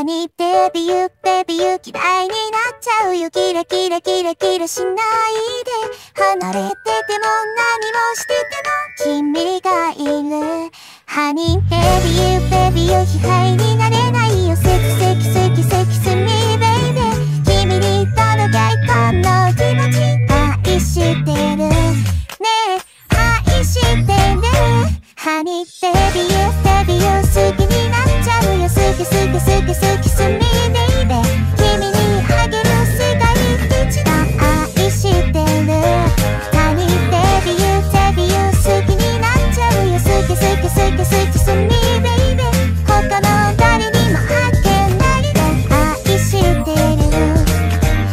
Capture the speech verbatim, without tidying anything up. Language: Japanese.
何ベビーユベビーユ嫌いになっちゃうよキラキラキラキラしないで離れてても何もして